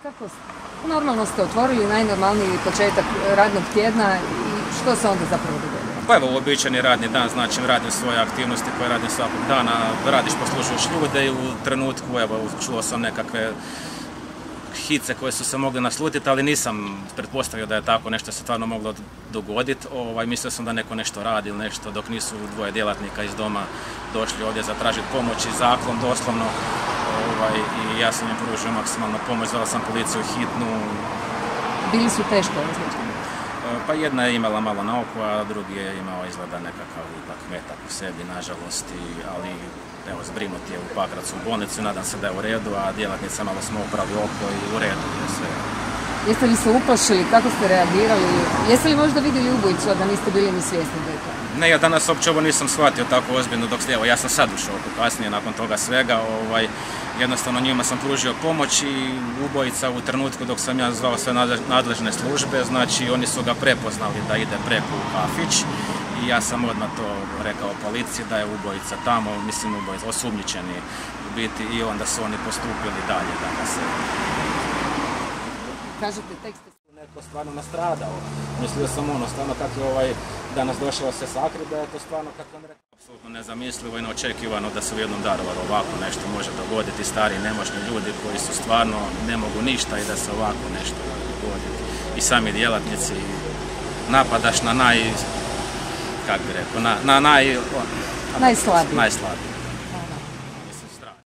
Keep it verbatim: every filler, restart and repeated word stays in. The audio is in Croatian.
Kako normalno ste otvorili najnormalniji početak radnog tjedna i što se onda zapravo dogodilo? Pa evo, uobičajeni radni dan, znači radim svoje aktivnosti koje radim svakog dana, radiš, poslušaš ljude i u trenutku, evo, čuo sam nekakve hice koje su se mogle naslutiti, ali nisam pretpostavio da je tako nešto se stvarno moglo dogoditi. Ovaj, mislio sam da neko nešto radi ili nešto dok nisu dvoje djelatnika iz doma došli ovdje zatražiti pomoć i zaklon doslovno. Ovaj, I ja sam im pružio maksimalnu pomoć, zvao sam policiju hitnu. Bili su teško ozlijeđeni? Pa jedna je imala malo na oko, a drugi je imao izgleda nekakav ipak metak u sebi, nažalost, ali evo, zbrinut je u Pakracu u bolnicu, nadam se da je u redu, a djelatnica malo smo uprali oko i u redu je sve. Jeste li se uplašili, kako ste reagirali? Jeste li možda vidjeli ubojicu, a da niste bili ni svjesni da je to? Ne, ja danas uopće ovo nisam shvatio tako ozbiljno dok evo, ja sam sad u šoku kasnije nakon toga svega, ovaj, jednostavno njima sam pružio pomoć i ubojica u trenutku dok sam ja zvao sve nadležne službe, znači oni su ga prepoznali da ide preko u kafić i ja sam odmah to rekao policiji da je ubojica tamo, mislim ubojica, osumnjičeni u biti i onda su oni postupili dalje da ga se... Kažete tekste... Neko stvarno nastradao. Mislio sam ono, stvarno kako je ovaj danas došao se sakriti, da je to stvarno, kako on rekao, apsolutno nezamislivo i neočekivano da se u jednom Daruvaru ovako nešto može dogoditi, stari nemoćni ljudi koji su stvarno ne mogu ništa i da se ovako nešto dogodi. I sami djelatnici napadaš na naj, kako bi rekao, na, na naj... Najslabiji. Najslabiji.